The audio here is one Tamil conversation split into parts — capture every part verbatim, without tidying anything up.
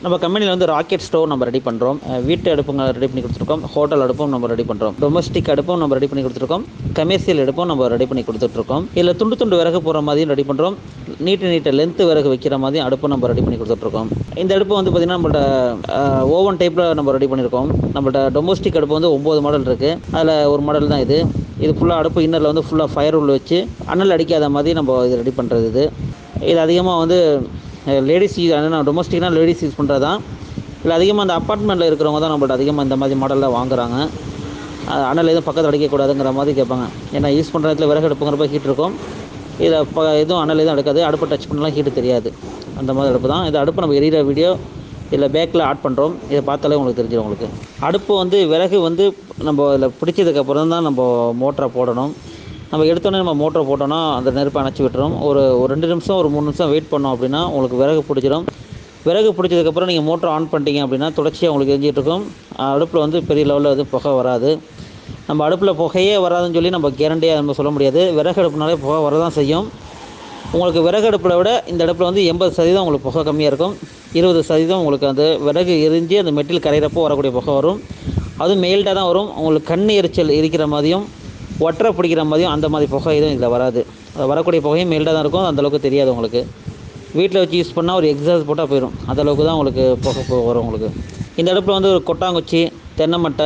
நம்ம கம்பெனியில் வந்து ராக்கெட் ஸ்டோவ் நம்ம ரெடி பண்ணுறோம். வீட்டு அடுப்புங்க ரெடி பண்ணி கொடுத்துருக்கோம். ஹோட்டல் அடுப்பும் நம்ம ரெடி பண்ணுறோம். டொமஸ்டிக் அடுப்பும் நம்ம ரெடி பண்ணி கொடுத்துருக்கோம். கமர்ஷியல் அடுப்பும் நம்ம ரெடி பண்ணி கொடுத்துட்ருக்கோம். இதில் துண்டு துண்டு விறகு போகிற மாதிரியும் ரெடி பண்ணுறோம். நீட்டு நீட்ட லென்த்து விறகு வைக்கிற மாதிரியும் அடுப்பும் நம்ம ரெடி பண்ணி கொடுத்துட்ருக்கோம். இந்த அடுப்பு வந்து பார்த்திங்கன்னா நம்மள்ட்ட ஓவன் டைப்பில் நம்ம ரெடி பண்ணியிருக்கோம். நம்மள்ட்ட டொமஸ்டிக் அடுப்பு வந்து ஒம்பது மாடல் இருக்குது. அதில் ஒரு மாடல் தான் இது. இது ஃபுல்லாக அடுப்பு இன்னரில் வந்து ஃபுல்லாக ஃபயர் உள்ள வச்சு அனல் அடிக்காத மாதிரி நம்ம இது ரெடி பண்ணுறது. இது இது அதிகமாக வந்து லேடிஸ் யூஸ் ஆனால் டொமஸ்டிக்னால் லேடிஸ் யூஸ் பண்ணுறது தான். இல்லை அதிகமாக அந்த அப்பார்ட்மெண்ட்டில் இருக்கிறவங்க தான் நம்மள்ட்ட அதிகமாக இந்த மாதிரி மாடலில் வாங்குறாங்க. அனல் எதுவும் பக்கத்தில் அடிக்கக்கூடாதுங்கிற மாதிரி கேட்பாங்க. ஏன்னா யூஸ் பண்ணுற இடத்துல விறகு அடுப்புங்கிறப்ப ஹீட் இருக்கும். இதில் இப்போ எதுவும் அனல் எதுவும் எடுக்காது. அடுப்பை டச் பண்ணலாம் ஹீட்டு தெரியாது. அந்த மாதிரி அடுப்பு தான் இது. அடுப்பு நம்ம எரியிற வீடியோ இதில் பேக்கில் ஆட் பண்ணுறோம். இதை பார்த்தாலே உங்களுக்கு தெரிஞ்சிடும். உங்களுக்கு அடுப்பு வந்து விறகு வந்து நம்ம இதில் பிடிச்சதுக்கப்புறம் தான் நம்ம மோட்டரை போடணும். நம்ம எடுத்தோடனே நம்ம மோட்டரை போட்டோன்னா அந்த நெருப்பை அணைச்சி விட்டுரும். ஒரு ஒரு ரெண்டு நிமிஷம் ஒரு மூணு நிமிஷம் வெயிட் பண்ணோம் அப்படின்னா உங்களுக்கு விறகு பிடிச்சிடும். விறகு பிடிச்சதுக்கப்புறம் நீங்கள் மோட்டரை ஆன் பண்ணிட்டீங்க அப்படின்னா தொடர்ச்சியாக உங்களுக்கு எரிஞ்சிட்டு இருக்கும். அடுப்பில் வந்து பெரிய லெவலில் எதுவும் புகை வராது. நம்ம அடுப்பில் புகையே வராதுன்னு சொல்லி நம்ம கேரண்டியாக நம்ம சொல்ல முடியாது. விறகு அடுப்புனாலே புகை வரதான் செய்யும். உங்களுக்கு விறகு அடுப்பில் விட இந்த அடுப்பில் வந்து எண்பது சதவீதம் உங்களுக்கு புகை கம்மியாக இருக்கும். இருபது சதவீதம் உங்களுக்கு அந்த விறகு எரிஞ்சு அந்த மெட்டீரியல் கரையிறப்போ வரக்கூடிய புகை வரும். அதுவும் மெயில்டாக தான் வரும். உங்களுக்கு கண் எரிச்சல் இருக்கிற மாதிரியும் ஒற்றை பிடிக்கிற மாதிரியும் அந்த மாதிரி புகை எதுவும் இதில் வராது. அது வரக்கூடிய புகையும் மெயில்டாக தான் இருக்கும். அந்தளவுக்கு தெரியாது உங்களுக்கு. வீட்டில் வச்சு யூஸ் பண்ணால் ஒரு எக்ஸாஸ்ட் போட்டால் போயிடும். அந்தளவுக்கு தான் உங்களுக்கு புகை வரும். உங்களுக்கு இந்த அடுப்பில் வந்து ஒரு கொட்டாங்குச்சி, தென்னை மட்டை,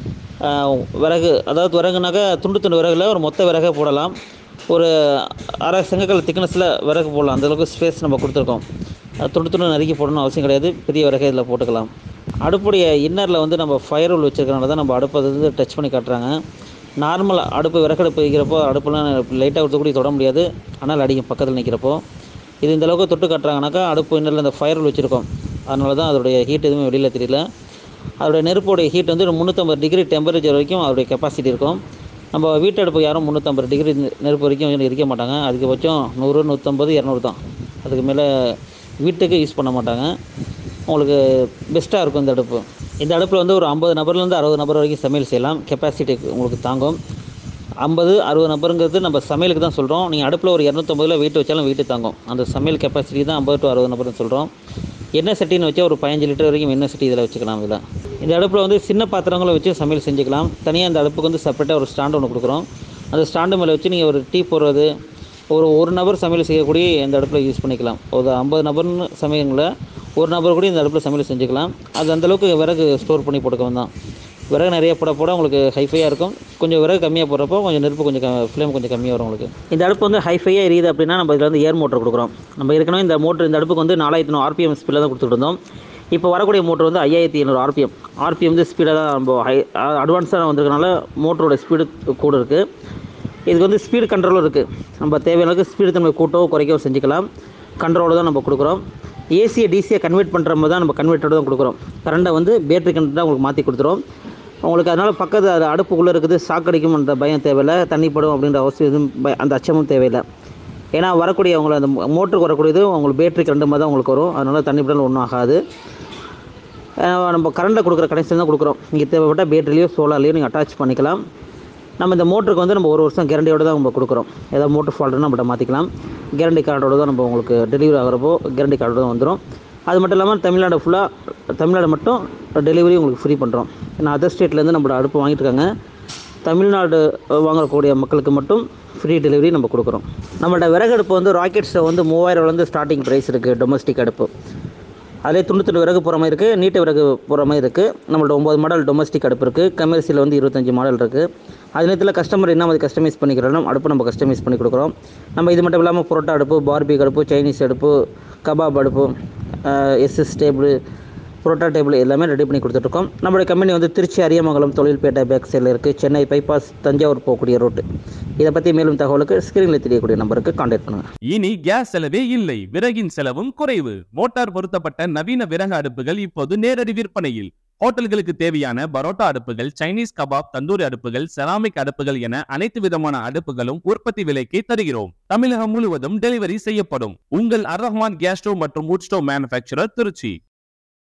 விறகு, அதாவது விறகுனாக்கா துண்டு துண்டு விறகுல ஒரு மொத்த விறகை போடலாம். ஒரு அரை செங்கக்கல் திக்னஸில் விறகு போடலாம். அந்தளவுக்கு ஸ்பேஸ் நம்ம கொடுத்துருக்கோம். துண்டு துண்டு நறுக்கி போடணும்னு அவசியம் கிடையாது. பெரிய விறகை இதில் போட்டுக்கலாம். அடுப்புடைய இன்னரில் வந்து நம்ம ஃபயர் உள்ள வச்சுருக்கனால தான் நம்ம அடுப்பை வந்து டச் பண்ணி காட்டுறாங்க. நார்மல் அடுப்பு விறகடுப்பு வைக்கிறப்போ அடுப்புலாம் லைட்டாக கொடுத்துக்கூடி தொட முடியாது. ஆனால் அடிக்கும் பக்கத்தில் நிற்கிறப்போ. இது இந்தளவுக்கு தொட்டு காட்டுறாங்கனாக்கா அடுப்பு இன்னரில் இந்த ஃபயர் உள்ள வச்சுருக்கோம். அதனால தான் அதோடைய ஹீட் எதுவுமே வெளியில் தெரியல. அதோடைய நெருப்போடைய ஹீட் வந்து முந்நூற்றம்பது டிகிரி டெம்பரேச்சர் வரைக்கும் அதோடைய கெப்பாசிட்டி இருக்கும். நம்ம வீட்டு அடுப்பு யாரும் முந்நூற்றம்பது டிகிரி நெருப்பு வரைக்கும் எரிக்க மாட்டாங்க. அதிகபட்சம் நூறு நூற்றம்பது இரநூறு தான். அதுக்கு மேலே வீட்டுக்கு யூஸ் பண்ண மாட்டாங்க. உங்களுக்கு பெஸ்ட்டாக இருக்கும் இந்த அடுப்பு. இந்த அடுப்பில் வந்து ஒரு ஐம்பது நபர்லேருந்து அறுபது நபர் வரைக்கும் சமையல் செய்யலாம். கெப்பாசிட்டி உங்களுக்கு தாங்கும். ஐம்பது அறுபது நபருங்கிறது நம்ம சமையலுக்கு தான் சொல்கிறோம். நீங்கள் அடுப்பில் ஒரு இரநூத்தம்பதில் வெயிட் வச்சாலும் வெயிட்டு தாங்கும். அந்த சமையல் கெப்பாசிட்டி தான் ஐம்பது டு அறுபது நபர்னு சொல்கிறோம். எண்ணெய் சட்டின்னு வச்சா ஒரு பதினஞ்சு லிட்டர் வரைக்கும் எண்ணெய் சட்டி இதில் வச்சுக்கலாம். இதில் இந்த அடுப்பில் வந்து சின்ன பாத்திரங்களை வச்சு சமையல் செஞ்சுக்கலாம். தனியாக அந்த அடுப்புக்கு வந்து செப்பரேட்டாக ஒரு ஸ்டாண்டு ஒன்று கொடுக்குறோம். அந்த ஸ்டாண்டு மேலே வச்சு நீங்கள் ஒரு டீ போடுறது, ஒரு ஒரு நபர் சமையல் செய்யக்கூடிய இந்த அடுப்பில் யூஸ் பண்ணிக்கலாம். ஒரு ஐம்பது நபர்னு சமையலில் ஒரு நபர் கூட இந்த அடுப்பில் சமையல் செஞ்சுக்கலாம். அது அந்தளவுக்கு விறகு ஸ்டோர் பண்ணி போட்டுக்கவும் தான். விறகு நிறைய போட போட உங்களுக்கு ஹைஃபையாக இருக்கும். கொஞ்சம் விறகு கம்மியாக போடுறப்போ கொஞ்சம் நெருப்பு கொஞ்சம் க ஃப்ளேம் கொஞ்சம் கம்மியாக வரும் உங்களுக்கு. இந்த அடுப்பு வந்து ஹைஃபையாக எரியுது அப்படின்னா நம்ம இதில் வந்து ஏர் மோட்டர் கொடுக்குறோம். நம்ம ஏற்கனவே இந்த மோட்டர் இந்த அடுப்புக்கு வந்து நாலாயிரத்தி நூறு ஆர்பிஎம் ஸ்பீடில் தான் கொடுத்துட்டு இருந்தோம். இப்போ வரக்கூடிய மோட்டர் வந்து ஐயாயிரத்தி ஐநூறு ஆர்பிஎம். ஆர்பிஎம் வந்து ஸ்பீடாக தான் நம்ம ஹை அட்வான்ஸாக வந்திருக்கனால மோட்டரோட ஸ்பீடு கூட இருக்குது. இதுக்கு வந்து ஸ்பீடு கண்ட்ரோலும் இருக்குது. நம்ம தேவையான அளவுக்கு ஸ்பீடு நம்ம கூட்டவோ குறைக்கவோ செஞ்சுக்கலாம். கண்ட்ரோலோடு தான் நம்ம கொடுக்குறோம். ஏசியை டிசியை கன்வெர்ட் பண்ணுற மாதிரி தான் நம்ம கன்வெர்ட்டோடு தான் கொடுக்குறோம். கரண்டை வந்து பேட்டரி கரண்ட் தான் உங்களுக்கு மாற்றி கொடுத்துரும். உங்களுக்கு அதனால் பக்கத்து அது அடுப்புக்குள்ளே இருக்குது ஷாக் அடிக்கும்ன்ற பயம் தேவையில்லை. தண்ணி படும் அப்படின்ற அவசியம் எதுவும் பய அந்த அச்சமும் தேவையில்லை. ஏன்னா வரக்கூடிய அவங்கள அந்த மோட்டருக்கு வரக்கூடியது உங்களுக்கு பேட்டரி கரண்ட் மாதிரி தான் உங்களுக்கு வரும். அதனால் தண்ணி படம் ஒன்றும் ஆகாது. நம்ம கரண்டை கொடுக்குற கனெக்ஷன் தான் கொடுக்குறோம். நீங்கள் தேவைப்பட்டால் பேட்டரிலையோ சோலார்லையோ நீங்கள் அட்டாச் பண்ணிக்கலாம். நம்ம இந்த மோட்டருக்கு வந்து நம்ம ஒரு வருஷம் கேரண்டியோடு தான் நம்ம கொடுக்குறோம். ஏதாவது மோட்டர் ஃபால்ட்டுன்னா நம்மகிட்ட மாற்றிக்கலாம். கேரண்டி கார்டோடு தான் நம்ம உங்களுக்கு டெலிவரி ஆகிறப்போ கேரண்டி கார்டோடு தான் வந்துடும். அது மட்டும் இல்லாமல் தமிழ்நாடு ஃபுல்லாக தமிழ்நாடு மட்டும் டெலிவரி உங்களுக்கு ஃப்ரீ பண்ணுறோம். ஏன்னா அதர் ஸ்டேட்லேருந்து நம்மளோட அடுப்பு வாங்கிட்டு இருக்காங்க. தமிழ்நாடு வாங்கக்கூடிய மக்களுக்கு மட்டும் ஃப்ரீ டெலிவரி நம்ம கொடுக்குறோம். நம்மளோட விறகு அடுப்பு வந்து ராக்கெட் ஸ்டவ் வந்து மூவாயிரம்லேருந்து ஸ்டார்டிங் ப்ரைஸ் இருக்குது. டொமஸ்டிக் அடுப்பு அதிலே துண்டு துண்டு விறகு போகிற மாதிரி இருக்குது, நீட்டு விறகு போகிற மாதிரி இருக்குது. நம்மளோட ஒம்பது மாடல் டொமஸ்டிக் அடுப்பு இருக்குது. கமர்ஷியல் வந்து இருபத்தஞ்சி மாடல் இருக்குது. அது நேரத்தில் கஸ்டமர் என்ன மாதிரி கஸ்டமைஸ் பண்ணிக்கிறோம் அடுப்பு நம்ம கஸ்டமைஸ் பண்ணி கொடுக்குறோம். நம்ம இது மட்டும் இல்லாமல் புரோட்டா அடுப்பு, பார்பிக் அடுப்பு, சைனீஸ் அடுப்பு, கபாப் அடுப்பு, எஸ்எஸ் டேபிள், புரோட்டா டேபிள் எல்லாமே ரெடி பண்ணி கொடுத்துட்ருக்கோம். நம்மளுடைய கம்பெனி வந்து திருச்சி அரியமங்கலம் தொழில்பேட்டை பேக் சைடில் இருக்குது. சென்னை பைபாஸ் தஞ்சாவூர் போகக்கூடிய ரோட்டு. இதை பற்றி மேலும் தகவலுக்கு ஸ்கிரீனில் தெரியக்கூடிய நம்பருக்கு கான்டாக்ட் பண்ணுங்கள். இனி கேஸ் செலவே இல்லை, விறகின் செலவும் குறைவு. மோட்டார் பொருத்தப்பட்ட நவீன விறகு அடுப்புகள் இப்போது நேரடி விற்பனையில். ஹோட்டல்களுக்கு தேவையான பரோட்டா அடுப்புகள், சைனீஸ் கபாப், தந்தூரி அடுப்புகள், செராமிக் அடுப்புகள் என அனைத்து விதமான அடுப்புகளும் உற்பத்தி விலைக்கு தருகிறோம். தமிழகம் முழுவதும் டெலிவரி செய்யப்படும். உங்கள் அர் ரஹ்மான் கேஸ் ஸ்டோவ் மற்றும் வுட் ஸ்டோவ் மேனுஃபேக்சரர், திருச்சி.